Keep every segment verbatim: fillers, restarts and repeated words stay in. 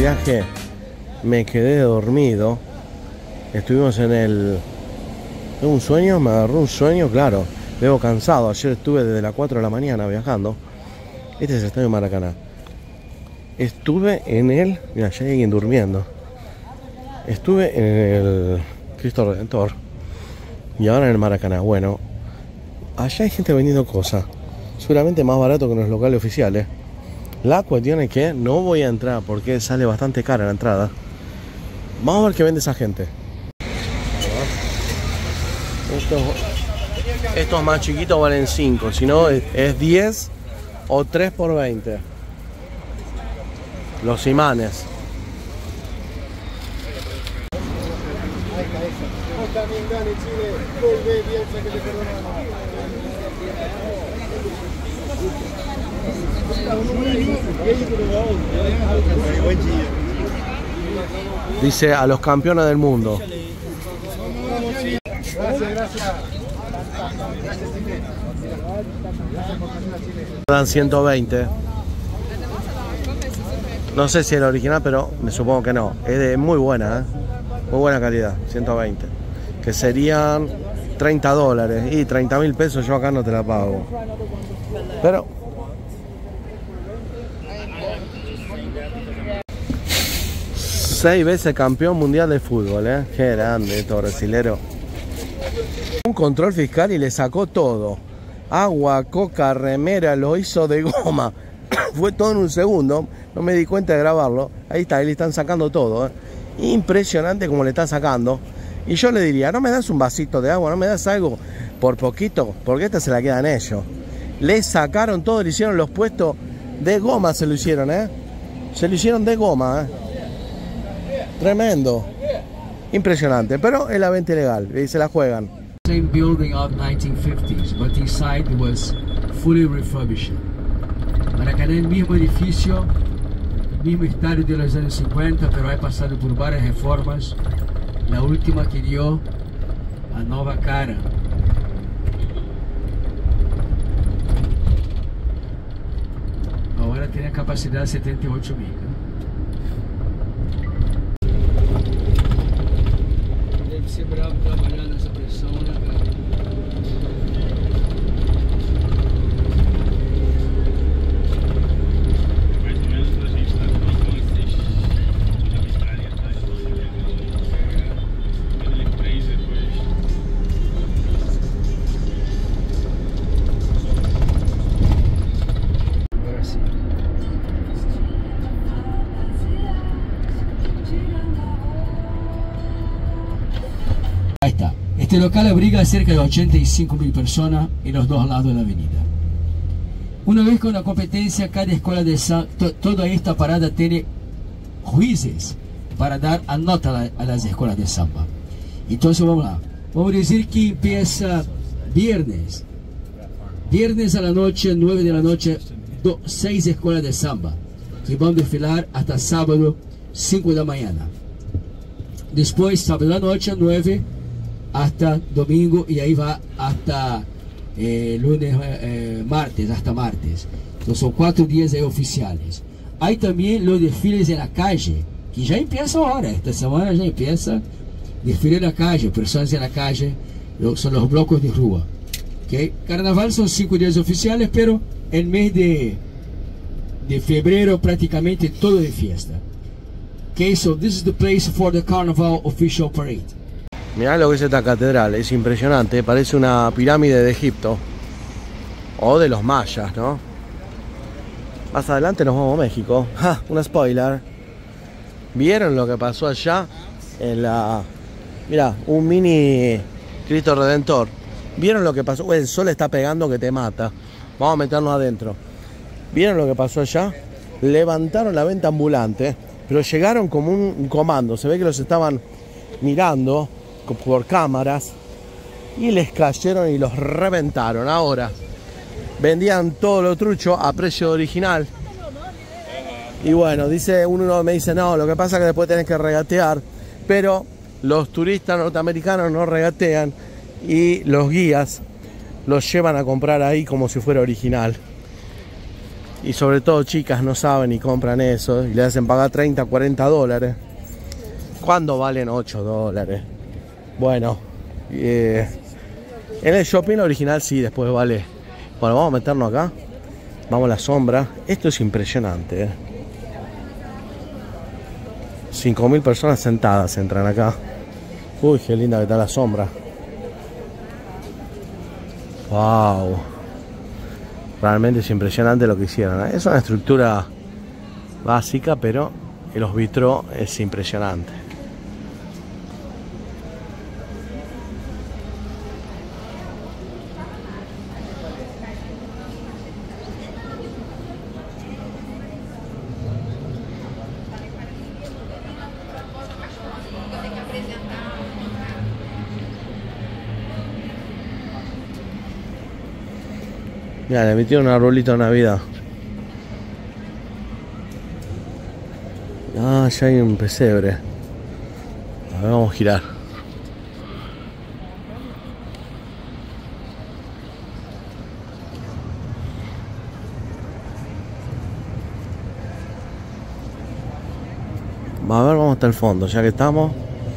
viaje me quedé dormido. Estuvimos en el... ¿Tengo un sueño? Me agarró un sueño, claro. Veo cansado. Ayer estuve desde las cuatro de la mañana viajando. Este es el estadio Maracaná. Estuve en el... Mira, ya hay alguien durmiendo. Estuve en el Cristo Redentor. Y ahora en el Maracaná. Bueno, allá hay gente vendiendo cosas. Seguramente más barato que en los locales oficiales. La cuestión es que no voy a entrar porque sale bastante cara la entrada. Vamos a ver qué vende esa gente. Estos, estos más chiquitos valen cinco. Si no es diez o tres por veinte. Los imanes. Dice a los campeones del mundo. Dan ciento veinte. No sé si es el original, pero me supongo que no. Es de muy buena, ¿eh? Muy buena calidad, ciento veinte. Que serían treinta dólares. Y treinta mil pesos yo acá no te la pago. Pero... seis veces campeón mundial de fútbol, ¿eh? Qué grande esto, brasilero. Un control fiscal y le sacó todo. Agua, coca, remera, lo hizo de goma. Fue todo en un segundo. No me di cuenta de grabarlo. Ahí está, ahí le están sacando todo, ¿eh? Impresionante como le están sacando. Y yo le diría, ¿no me das un vasito de agua? ¿No me das algo por poquito? Porque esta se la quedan ellos. Le sacaron todo, le hicieron los puestos de goma, se lo hicieron, ¿eh? Se lo hicieron de goma, ¿eh? Tremendo. Impresionante. Pero es la venta ilegal. Y se la juegan. Same building of nineteen fifties, but inside was fully refurbished. Maracaná es el mismo edificio, mismo estadio de los años cincuenta, pero ha pasado por varias reformas. La última que dio a nueva cara. Ahora tiene capacidad de setenta y ocho mil. Deve ser bravo trabalhar nessa pressão, né, cara? Mais ou menos pra gente estar com vocês na Austrália, tá? Ele três depois. Agora sim. Ahí está. Este local abriga a cerca de ochenta y cinco mil personas en los dos lados de la avenida. Una vez con la competencia, cada escuela de samba, to, toda esta parada tiene jueces para dar a nota a, la, a las escuelas de samba. Entonces vamos lá. Vamos a decir que empieza viernes. Viernes a la noche, nueve de la noche, do, seis escuelas de samba que van a desfilar hasta sábado, cinco de la mañana. Después, sábado a la noche, nueve hasta domingo, y ahí va hasta eh, lunes, eh, martes, hasta martes. Entonces son cuatro días ahí oficiales. Hay también los desfiles en la calle, que ya empieza ahora, esta semana ya empieza desfile en la calle, personas en la calle, son los blocos de rúa. ¿Okay? Carnaval son cinco días oficiales, pero el mes de, de febrero prácticamente todo de fiesta. Okay, so this is the place for the Carnival official parade. Mirá lo que es esta catedral, es impresionante, parece una pirámide de Egipto. O de los mayas, ¿no? Más adelante nos vamos a México. ¡Ja! Una spoiler. ¿Vieron lo que pasó allá? En la... Mirá, un mini Cristo Redentor. ¿Vieron lo que pasó? El sol está pegando que te mata. Vamos a meternos adentro. ¿Vieron lo que pasó allá? Levantaron la venta ambulante, pero llegaron como un comando. Se ve que los estaban mirando por cámaras y les cayeron y los reventaron. Ahora vendían todo lo trucho a precio original. Y bueno, dice uno me dice, no, lo que pasa es que después tenés que regatear, pero los turistas norteamericanos no regatean y los guías los llevan a comprar ahí como si fuera original. Y sobre todo chicas no saben y compran eso y le hacen pagar treinta, cuarenta dólares. ¿Cuándo valen ocho dólares? Bueno, eh, en el shopping original sí, después vale. Bueno, vamos a meternos acá. Vamos a la sombra. Esto es impresionante, eh. cinco mil personas sentadas entran acá. Uy, qué linda que está la sombra. Wow. Realmente es impresionante lo que hicieron, ¿eh? Es una estructura básica, pero los vitró es impresionante. Mira, le metieron un arbolito de Navidad. Ah, ya hay un pesebre. A ver, vamos a girar. A ver, vamos hasta el fondo, ya que estamos.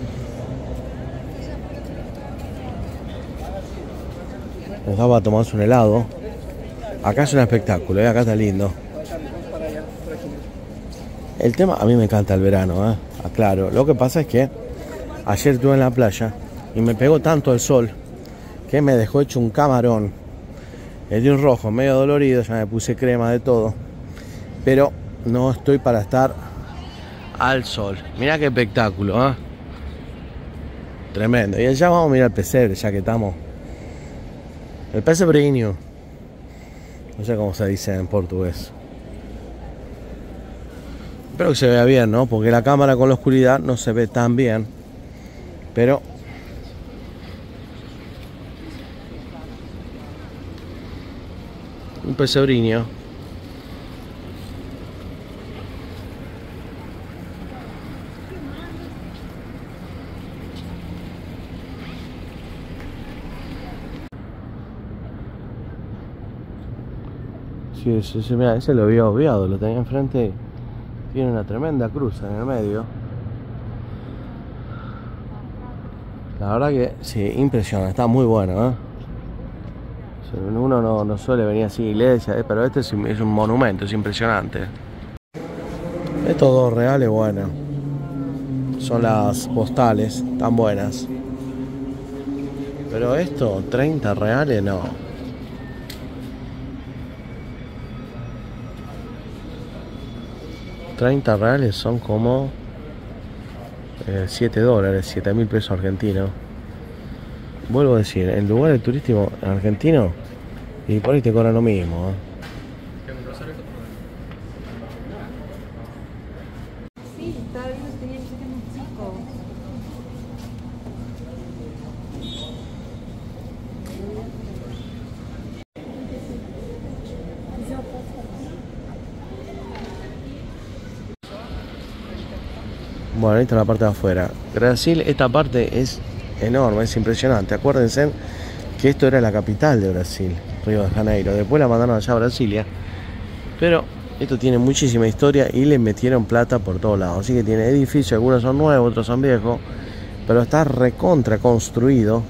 Nos da para tomarse un helado. Acá es un espectáculo, ¿eh? Acá está lindo. El tema, a mí me encanta el verano, ¿eh? Aclaro. Lo que pasa es que ayer estuve en la playa y me pegó tanto el sol que me dejó hecho un camarón. Me dio un rojo, medio dolorido, ya me puse crema de todo. Pero no estoy para estar al sol. Mirá qué espectáculo, ¿eh? Tremendo. Y allá vamos a mirar el pesebre, ya que estamos. El pesebrinho. No sé cómo se dice en portugués. Espero que se vea bien, ¿no? Porque la cámara con la oscuridad no se ve tan bien. Pero un pesebrinho. Sí, sí, sí, mira, ese lo había obviado, lo tenía enfrente. Tiene una tremenda cruz en el medio. La verdad que sí, impresiona, está muy bueno, ¿eh? Uno no, no suele venir así a iglesia, ¿eh? Pero este es, es un monumento, es impresionante. Estos dos reales, bueno, son las postales, tan buenas. Pero esto, treinta reales, no. treinta reales son como eh, siete dólares, siete mil pesos argentinos. Vuelvo a decir, en lugares turísticos argentinos, y por ahí te cobran lo mismo, ¿eh? Sí, todavía no tenía que ser un chico. Bueno, ahí está la parte de afuera. Brasil, esta parte es enorme, es impresionante. Acuérdense que esto era la capital de Brasil, Río de Janeiro. Después la mandaron allá a Brasilia. Pero esto tiene muchísima historia y le metieron plata por todos lados. Así que tiene edificios, algunos son nuevos, otros son viejos. Pero está recontra construido.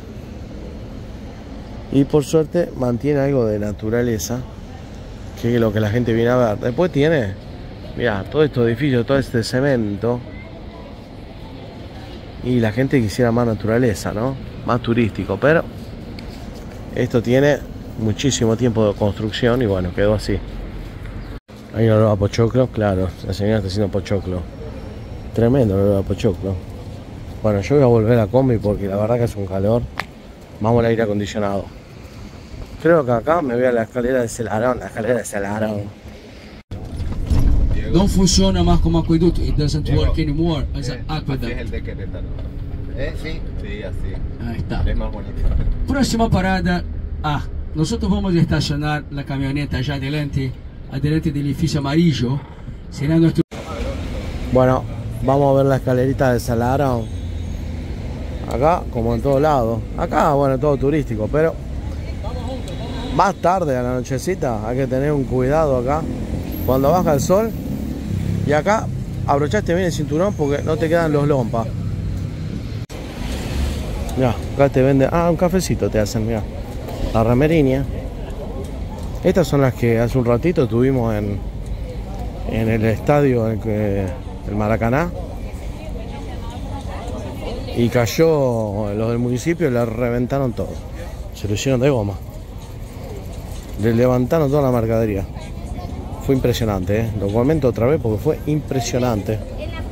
Y por suerte mantiene algo de naturaleza, que es lo que la gente viene a ver. Después tiene, mirá, todo este edificio, todo este cemento. Y la gente quisiera más naturaleza, ¿no? Más turístico, pero esto tiene muchísimo tiempo de construcción y bueno, quedó así. Hay un olor a pochoclo, claro, la señora está haciendo pochoclo. Tremendo el olor a pochoclo. Bueno, yo voy a volver a combi porque la verdad que es un calor. Vamos al aire acondicionado. Creo que acá me voy a la escalera de Celarón, la escalera de Celarón. Não funciona más como acueducto. It doesn't work anymore as an aqueduct. Así es el de Querétaro. ¿Eh? Sí, sí, así. Ahí está. Es más bonito. Próxima parada. Ah, nosotros vamos a estacionar la camioneta allá adelante, adelante del edificio amarillo. Será nuestro... Bueno, vamos a ver la escalerita de Celarón. Acá, como en todos lados. Acá, bueno, todo turístico, pero más tarde a la nochecita hay que tener un cuidado acá. cuando baja el sol. Y acá abrochaste bien el cinturón porque no te quedan los lompas. Mirá, acá te venden. Ah, un cafecito te hacen, mirá. La remeriña. Estas son las que hace un ratito tuvimos en, en el estadio, en que, el Maracaná. Y cayó los del municipio y le reventaron todo. Se lo hicieron de goma. Le levantaron toda la mercadería. Fue impresionante, ¿eh? Lo comento otra vez porque fue impresionante.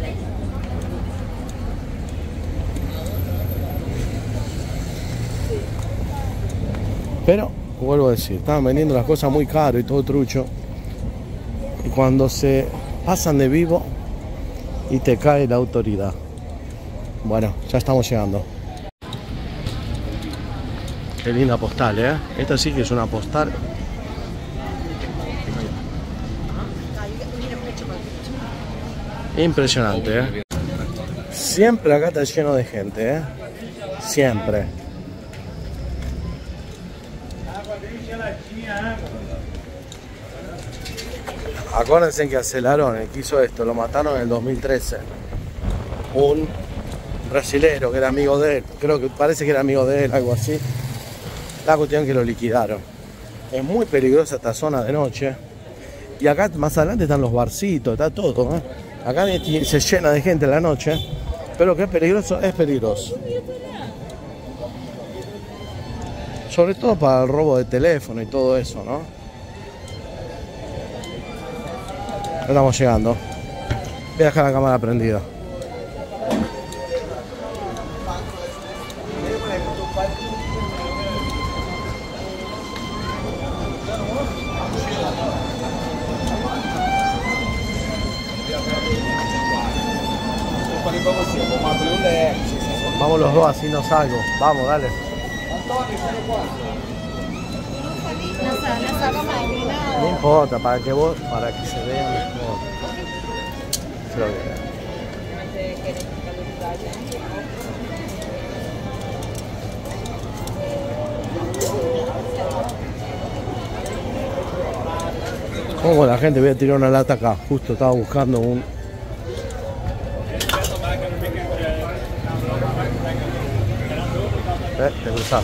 Pero, vuelvo a decir, estaban vendiendo las cosas muy caro y todo trucho. Y cuando se pasan de vivo y te cae la autoridad. Bueno, ya estamos llegando. Qué linda postal, ¿eh? Esta sí que es una postal. Impresionante, ¿eh? Siempre acá está lleno de gente, ¿eh? Siempre. Acuérdense que a Celarón, el que hizo esto, lo mataron en el dos mil trece. Un brasilero que era amigo de él, creo que parece que era amigo de él, algo así. La cuestión que lo liquidaron. Es muy peligrosa esta zona de noche. Y acá más adelante están los barcitos, está todo, ¿eh? Acá se llena de gente en la noche. Pero que es peligroso, es peligroso. Sobre todo para el robo de teléfono y todo eso, ¿no? Estamos llegando. Voy a dejar la cámara prendida. Vamos los dos, así no salgo. Vamos, dale. No importa, para que vos, para que se vea mejor. Se lo vea. Como la gente, voy a tirar una lata acá. Justo estaba buscando un... Eh, te cruzás.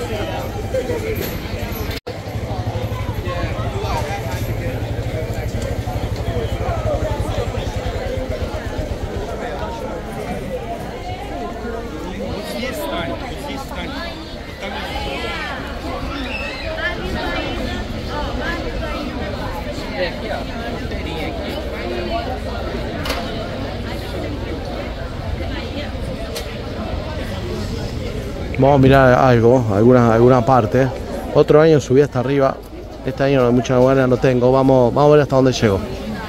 Vamos a mirar algo, alguna, alguna parte. Otro año subí hasta arriba. Este año mucha ganas no tengo. Vamos, vamos a ver hasta dónde llego.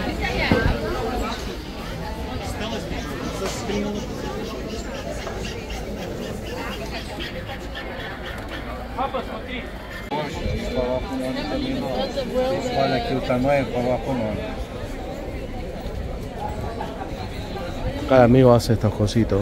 Olha aqui o tamanho, coloca o nome. Cada amigo hace estos cositos.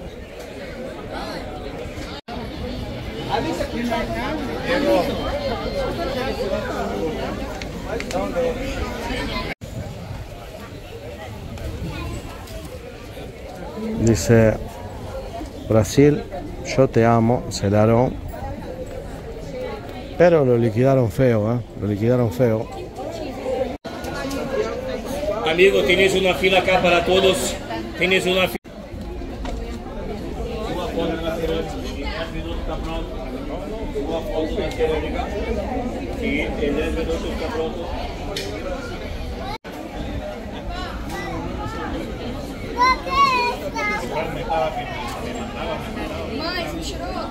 Dice Brasil, yo te amo, Celarón. Pero lo liquidaron feo, ¿eh? Lo liquidaron feo. Amigo, tienes una fila acá para todos. Tienes una fila. Uma foto na cerâmica. dez minutos está pronto. Uma foto na cerâmica. E em dez minutos está pronto. Mãe, você tirou?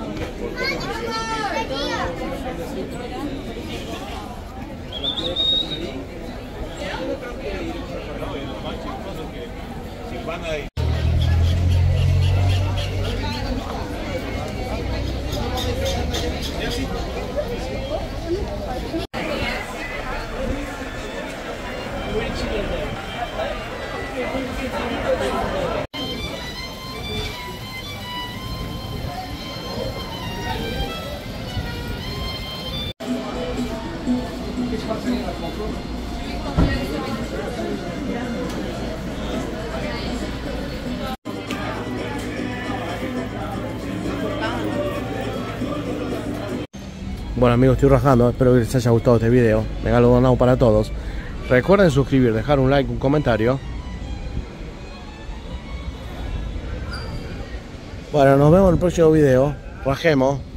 Bueno amigos, estoy rajando, espero que les haya gustado este video. Megalo donado para todos. Recuerden suscribir, dejar un like, un comentario. Bueno, nos vemos en el próximo video. Rajemos.